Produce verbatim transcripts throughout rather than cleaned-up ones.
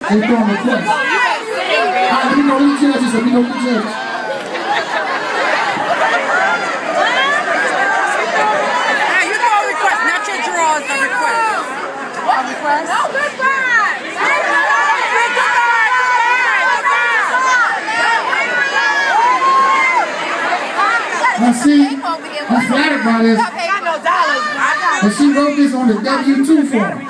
They throwing requests. Alright, let me know who judges. Let me know who judges. Hey, you know a request, not your draws, a request. A request? No, goodbye! Now see, I'm flattered by this. But she wrote this on the W two form.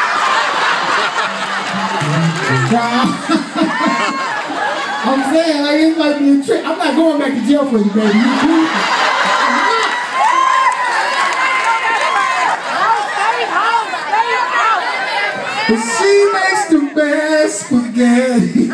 I'm saying, like, it might be a trick. I'm not going back to jail for you, baby. You cool? But she makes the best spaghetti.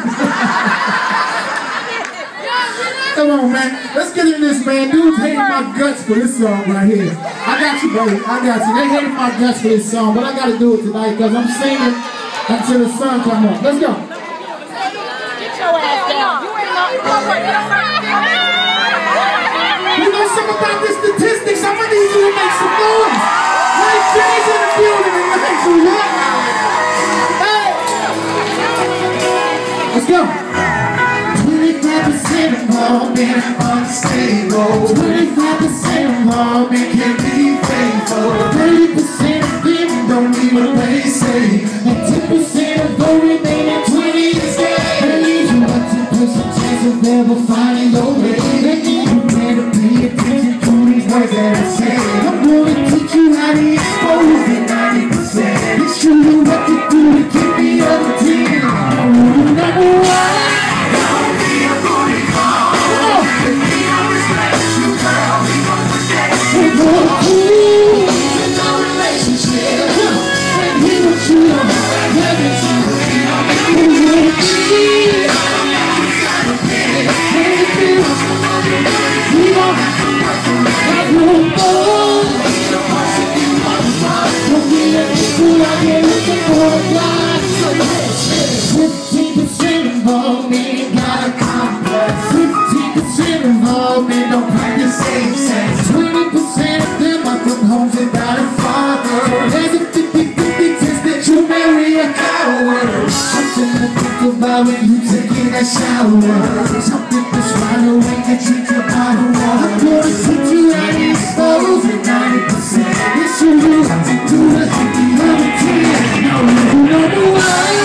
Come on, man. Let's get in this, man. Dudes hated my guts for this song right here. I got you, baby. I got you. They hated my guts for this song, but I got to do it tonight because I'm singing until the sun comes up. Let's go. Get your ass down. You ain't not. You know something about the statistics? I'm going to need you to make some noise. Right, Jay's in the building tonight, so yeah. Hey. Let's go. twenty-five percent of all men are unstable. twenty-five percent of all men can be faithful. thirty percent of them don't even play safe. And ten percent of them remain at twenty instead. That leaves you a ten percent chance of ever finding your way. That means you better pay attention to these words that I say. I'm going to teach you how to expose the ninety percent. It's show you what to do to get me over ten. Number one. fifteen percent of all men got a complex. fifteen percent of all men don't practice safe sex. twenty percent of them are from homes without a father. There's a fifty fifty chance that you marry a coward. Something to think about when you taking a shower. Something to swallow when you drink your bottle of water. I'm gonna teach you how to expose the ninety percent. It's you you have to do to hit the other ten. Now you know the why.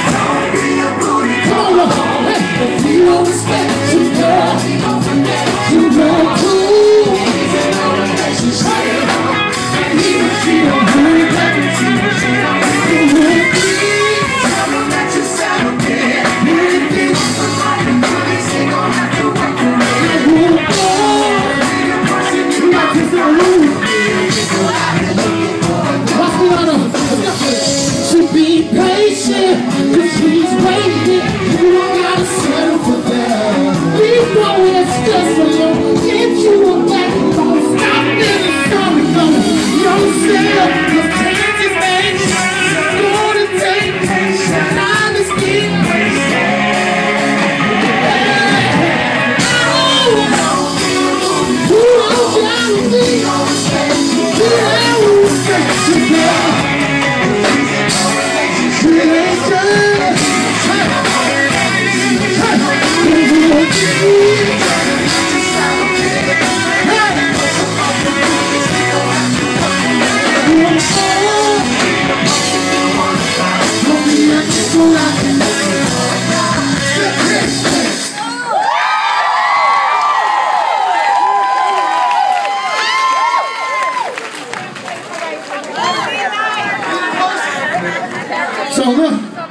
If you don't respect you, girl, you know cool. He's in a relationship, and he will cheat on her. You will please tell him that you settled it. If he wants somebody good, he gon' have to work for it. I won't go. The person you got is the roof. What's the other? Should be patient, cause she's waiting. You don't gotta settle for that. We know it's just a little. Get you a back home. Stop getting sorry, no. Yourself, cause chances ain't gonna take patience. Honesty, you don't gotta be. You don't respect you, girl. So look.